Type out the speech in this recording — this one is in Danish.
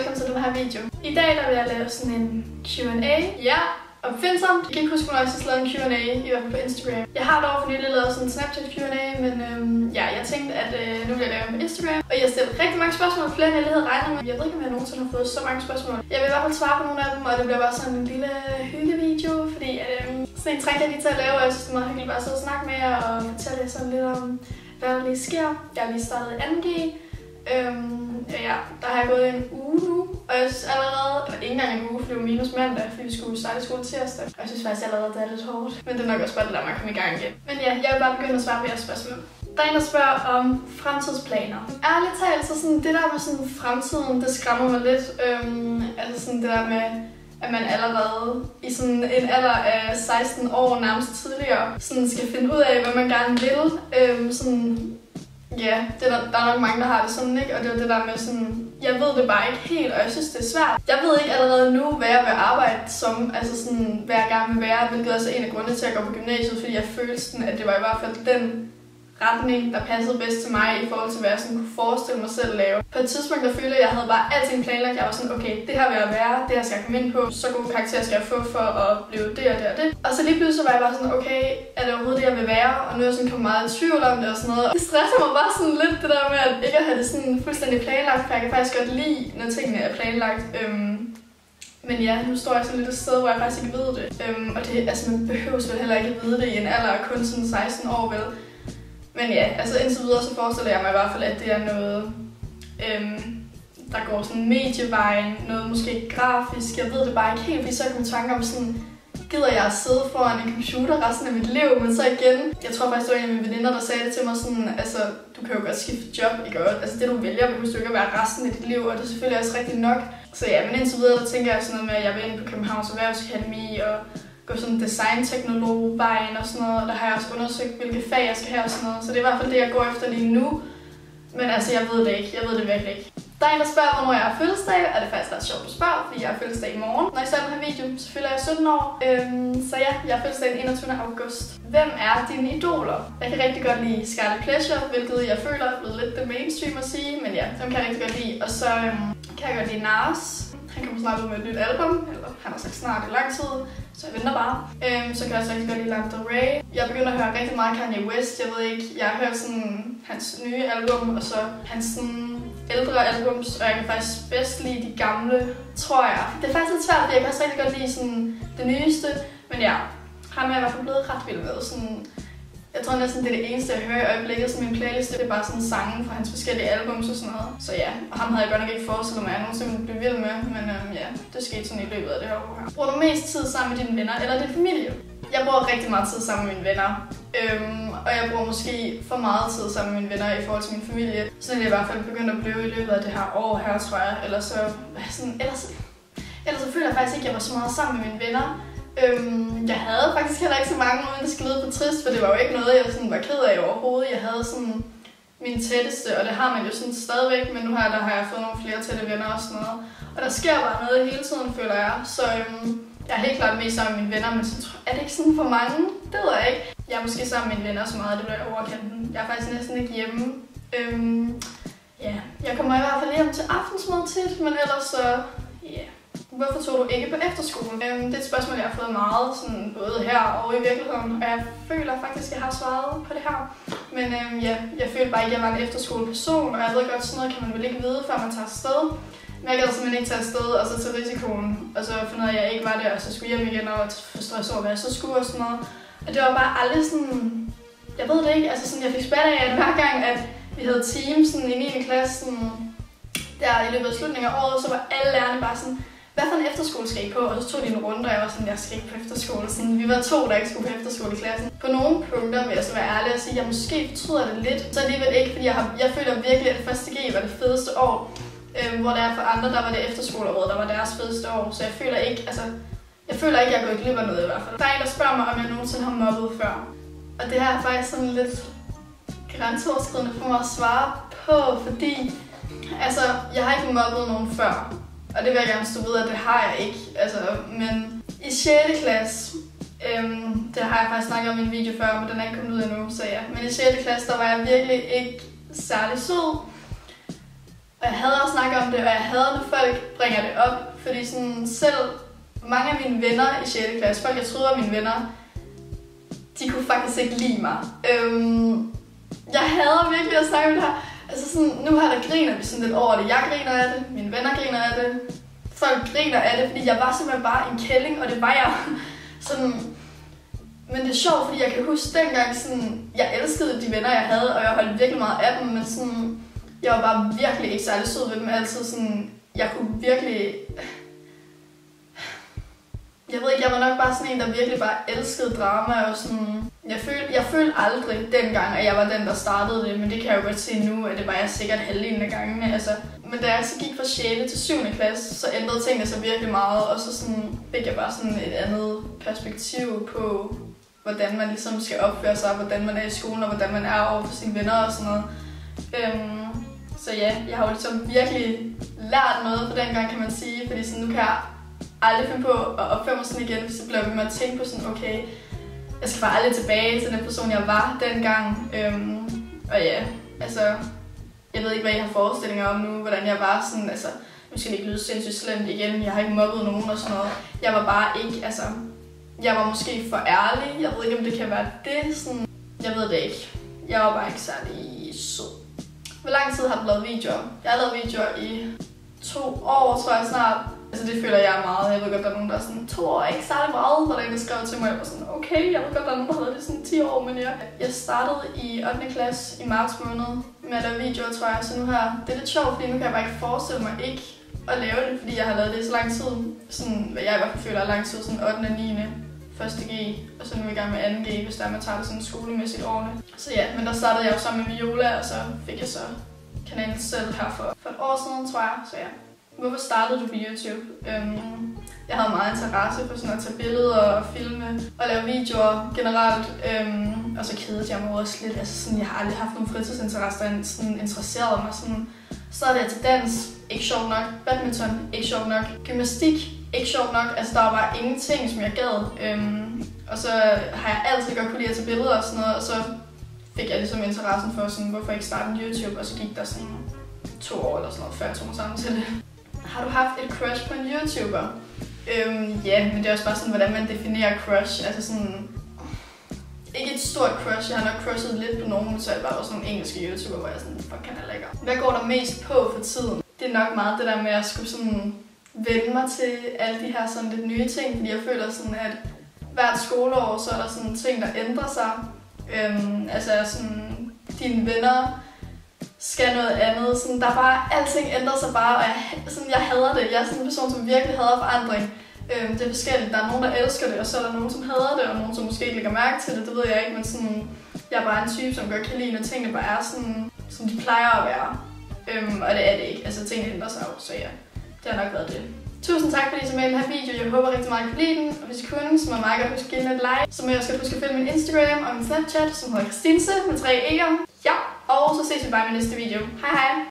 velkommen til den her video. I dag der vil jeg lave sådan en Q&A. Ja, opfindsomt. Jeg kan ikke huske, hvornår jeg sidst lavede en Q&A, i hvert fald på Instagram. Jeg har dog for nylig lavet sådan en Snapchat Q&A, men ja, jeg tænkte, at nu vil jeg lave på Instagram. Og jeg har stillet rigtig mange spørgsmål, flere end jeg lige havde regnet med. Jeg ved ikke, om jeg nogensinde har fået så mange spørgsmål. Jeg vil i hvert fald svare på nogle af dem, og det bliver bare sådan en lille hyggevideo, fordi sådan en trænger jeg lige til at lave, og jeg synes, det er meget hyggeligt bare at sidde og snakke med jer og fortælle jer sådan lidt om, hvad der lige sker. Jeg har lige startet 2G. Ja, der har jeg gået en uge nu, og jeg synes allerede, eller ikke engang en uge, for det var minus mandag, fordi vi skulle starte i skole tirsdag. Og jeg synes faktisk allerede, at det er lidt hårdt, men det er nok også bare det der med at komme i gang igen. Men ja, jeg vil bare begynde at svare på jeres spørgsmål. Der er en, der spørger om fremtidsplaner. Ærligt talt, så sådan, det der med sådan fremtiden, det skræmmer mig lidt. Altså sådan det der med, at man allerede i sådan en alder af 16 år, nærmest tidligere, sådan skal finde ud af, hvad man gerne vil. Ja, der er nok mange, der har det sådan, ikke? Og det er det der med sådan, jeg ved det bare ikke helt, og jeg synes, det er svært. Jeg ved ikke allerede nu, hvad jeg vil arbejde som, altså sådan, hvad jeg gerne vil være, hvilket er altså en af grundene til at gå på gymnasiet, fordi jeg følte sådan, at det var i hvert fald den retning, der passede bedst til mig i forhold til, hvad jeg sådan kunne forestille mig selv at lave. På et tidspunkt, der følte jeg, at jeg havde bare alting planlagt. Jeg var sådan, okay, det her vil jeg være, det her skal jeg komme ind på, så gode karakterer skal jeg få for at blive det og det og det. Og så lige pludselig var jeg bare sådan, okay, er det overhovedet det, jeg vil være? Og nu er jeg sådan kommet meget i tvivl om det og sådan noget. Det stresser mig bare sådan lidt, det der med at ikke at have det sådan fuldstændig planlagt, for jeg kan faktisk godt lide, når tingene er planlagt. Men ja, nu står jeg sådan lidt et sted, hvor jeg faktisk ikke ved det. Og det, altså man behøver vel heller ikke at vide det i en alder af kun sådan 16 år, vel? Men ja, altså indtil videre så forestiller jeg mig i hvert fald, at det er noget, der går sådan medievejen, noget måske grafisk. Jeg ved det bare ikke helt, fordi så er jeg kommet i tanke om sådan, gider jeg at sidde foran en computer resten af mit liv, men så igen, jeg tror faktisk, det var en af mine veninder, der sagde det til mig sådan, altså, du kan jo godt skifte job, ikke? Altså det du vælger, behøver du ikke at være resten af dit liv, og det er selvfølgelig også rigtigt nok. Så ja, men indtil videre, der tænker jeg sådan noget med, at jeg vil ind på Københavns Erhvervsakademi og gå sådan designteknologvejen og sådan noget, og der har jeg også undersøgt, hvilke fag jeg skal have og sådan noget, så det er i hvert fald det, jeg går efter lige nu. Men altså, jeg ved det ikke. Jeg ved det virkelig ikke. Der er en, der spørger, hvornår jeg har fødselsdag, og det er faktisk ret sjovt at spørge, fordi jeg har fødselsdag i morgen. Når jeg ser den her video, så fylder jeg 17 år. Så ja, jeg har fødselsdag den 21. august. Hvem er dine idoler? Jeg kan rigtig godt lide Scarlet Pleasure, hvilket jeg føler er blevet lidt det mainstream at sige, men ja, dem kan jeg rigtig godt lide. Og så kan jeg godt lide Nas. Han kommer snart ud med et nyt album, eller han har sagt snart i lang tid, så jeg venter bare. Så kan jeg også rigtig godt lide Lana Del Rey. Jeg begynder at høre rigtig meget Kanye West, jeg ved ikke, jeg har hørt sådan hans nye album, og så hans sådan ældre albums, og jeg kan faktisk bedst lide de gamle, tror jeg. Det er faktisk lidt svært, fordi jeg kan også rigtig godt lide sådan det nyeste, men ja, ham er jeg i hvert fald blevet ret vild med. Sådan, jeg tror næsten, det er det eneste, jeg hører i øjeblikket, så min playlist det er bare sådan sange fra hans forskellige albums og sådan noget. Så ja, og ham havde jeg godt nok ikke forestillet mig, at jeg nogensinde ville blive vild med, men ja, det skete sådan i løbet af det her år her. Bruger du mest tid sammen med dine venner eller din familie? Jeg bruger rigtig meget tid sammen med mine venner, og jeg bruger måske for meget tid sammen med mine venner i forhold til min familie. Så er det i hvert fald begyndt at blive i løbet af det her år her, tror jeg. Ellers så føler jeg faktisk ikke, at jeg var så meget sammen med mine venner. Jeg havde faktisk heller ikke så mange, uden det skal lyde for trist, for det var jo ikke noget, jeg sådan var ked af overhovedet. Jeg havde sådan mine tætteste, og det har man jo sådan stadigvæk, men nu der har jeg fået nogle flere tætte venner og sådan noget. Og der sker bare noget hele tiden, føler jeg. Så jeg er helt klart mest sammen med mine venner, men så er det ikke sådan for mange? Det ved jeg ikke. Jeg er måske sammen med mine venner så meget, det bliver overkendt. Jeg er faktisk næsten ikke hjemme. Ja, jeg kommer i hvert fald hjem til aftensmad tit, men ellers så, ja. Hvorfor tog du ikke på efterskolen? Det er et spørgsmål, jeg har fået meget, sådan, både her og i virkeligheden, og jeg føler faktisk, at jeg har svaret på det her. Men ja, jeg følte bare ikke, at jeg var en efterskoleperson, og jeg ved godt, sådan noget kan man vel ikke vide, før man tager afsted. Men jeg gad simpelthen ikke tage afsted, og så til risikoen, og så finde ud af, at jeg ikke var der, og så skulle hjem igen og få stress over, hvad jeg så skulle og sådan noget. Og det var bare aldrig sådan, jeg ved det ikke, altså sådan, jeg fik spat af, at hver gang, at vi havde team sådan, i 9. klasse, sådan, der i løbet af slutningen af året, så var alle lærerne bare sådan, hvad for en efterskole skal I på? Og så tog de en runde, og jeg var sådan, jeg skal ikke på efterskole. Sådan, vi var 2, der ikke skulle på efterskole i klassen. På nogle punkter vil jeg så være ærlig og sige, at jeg måske fortryder det lidt. Så alligevel ikke, fordi jeg føler virkelig, at 1. G var det fedeste år. Hvor der for andre, der var det efterskoleåret, der var deres fedeste år. Så jeg føler ikke, jeg er gået glip af noget i hvert fald. Der er en, der spørger mig, om jeg nogensinde har mobbet før. Og det her er faktisk sådan lidt grænseoverskridende for mig at svare på, fordi altså, jeg har ikke mobbet nogen før. Og det vil jeg gerne stå ved, at det har jeg ikke. Altså, men i 6. klasse, det har jeg faktisk snakket om i en video før, men den er ikke kommet ud endnu, så ja. Men i 6. klasse, der var jeg virkelig ikke særlig sød. Og jeg hader at snakke om det, og jeg hader, når folk bringer det op. Fordi sådan selv mange af mine venner i 6. klasse, folk jeg troede var mine venner, de kunne faktisk ikke lide mig. Jeg hader virkelig at snakke om det her. Altså sådan, nu her der griner vi sådan lidt over det. Jeg griner af det, mine venner griner af det. Folk griner af det, fordi jeg var simpelthen bare en kælling, og det var jeg. Sådan. Men det er sjovt, fordi jeg kan huske dengang, sådan, jeg elskede de venner, jeg havde, og jeg holdt virkelig meget af dem, men sådan, jeg var bare virkelig ikke særlig sød ved dem altid. Sådan, jeg kunne virkelig... Jeg ved ikke, jeg var nok bare sådan en, der virkelig bare elskede drama, og sådan... Jeg følte aldrig dengang, at jeg var den, der startede det, men det kan jeg jo godt se nu, at det var jeg sikkert halvdelen af gangene. Altså. Men da jeg så gik fra 6. til 7. klasse, så ændrede tingene sig virkelig meget, og så sådan, fik jeg bare sådan et andet perspektiv på, hvordan man ligesom skal opføre sig, hvordan man er i skolen, og hvordan man er over for sine venner og sådan noget. Så ja, jeg har jo ligesom virkelig lært noget på den gang, kan man sige, fordi sådan, nu kan jeg aldrig finde på at opføre mig sådan igen, hvis jeg bliver ved med at tænke på sådan, okay, jeg skal bare aldrig tilbage til den person, jeg var dengang. Og ja, altså, jeg ved ikke, hvad I har forestillinger om nu, hvordan jeg var sådan, altså, nu skal det ikke lyde sindssygt slemt igen, jeg har ikke mobbet nogen og sådan noget. Jeg var bare ikke, altså, jeg var måske for ærlig, jeg ved ikke, om det kan være det, sådan, jeg ved det ikke. Jeg var bare ikke særlig sød. Hvor lang tid har du lavet videoer? Jeg har lavet videoer i 2 år, tror jeg snart. Altså det føler jeg meget. Jeg ved godt, der er nogen, der er sådan 2 år, ikke særlig meget. Hvor der skrev til mig, jeg var sådan, okay, jeg ved godt, der er nogen, der har lavet det sådan 10 år. Men jeg startede i 8. klasse i marts måned med at lave videoer, tror jeg. Så nu her, det er lidt sjovt, fordi nu kan jeg bare ikke forestille mig ikke at lave det, fordi jeg har lavet det i så lang tid. Sådan, hvad jeg i hvert fald føler er lang tid, sådan 8. og 9. 1. G, og så nu er vi i gang med 2. G, hvis der man tager det sådan skolemæssigt årene. Så ja, men der startede jeg jo sammen med Viola, og så fik jeg så kanalen selv her for et år siden, tror jeg. Så ja. Hvorfor startede du på YouTube? Jeg havde meget interesse for sådan at tage billeder og filme og lave videoer generelt. Og så kedede jeg mig også lidt. Altså sådan, jeg har aldrig haft nogen fritidsinteresser, der sådan interesserede mig. Sådan, så er det til dans, ikke sjovt nok. Badminton, ikke sjovt nok. Gymnastik, ikke sjovt nok. Altså der var bare ingenting, som jeg gad. Og så har jeg altid godt kunne lide at tage billeder og sådan noget. Og så fik jeg ligesom interessen for sådan, hvorfor ikke starte en YouTube. Og så gik der sådan 2 år eller sådan noget, før jeg tog mig sammen til det. Har du haft et crush på en YouTuber? Ja, men det er også bare sådan, hvordan man definerer crush. Altså sådan... Ikke et stort crush, jeg har nok crushet lidt på nogen, så det var også nogle engelske YouTuber, hvor jeg sådan, fuck, han er lækker. Hvad går der mest på for tiden? Det er nok meget det der med at skulle sådan vende mig til alle de her sådan lidt nye ting, fordi jeg føler sådan, at hvert skoleår, så er der sådan ting, der ændrer sig. Altså sådan, dine venner skal noget andet. Sådan, der er bare, alting ændrer sig bare, og jeg hader det. Jeg er sådan en person, som virkelig hader forandring. Det er forskelligt. Der er nogen, der elsker det, og så er der nogen, som hader det, og nogen, som måske ikke lægger mærke til det. Det ved jeg ikke, men sådan, jeg er bare en type, som godt kan lide, når tingene bare er sådan, som de plejer at være. Og det er det ikke. Altså, tingene ændrer sig jo, så ja, det har nok været det. Tusind tak, fordi I så med i den her video. Jeg håber rigtig meget, at I kunne lide den. Og hvis I kunne, så må jeg meget godt huske at give den et like. Så må jeg også huske at følge min Instagram og min Snapchat, som hedder Christinse med 3 E'er. Ja, og så ses vi bare i min næste video. Hej hej!